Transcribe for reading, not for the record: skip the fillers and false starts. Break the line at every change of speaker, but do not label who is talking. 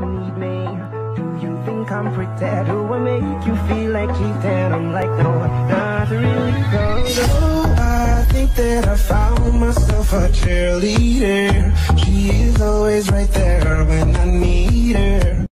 need me? Do you think I'm pretend? Do I make you feel like cheating? I'm like, no, not really, no. I think that I found myself a cheerleader. She is always right there when I need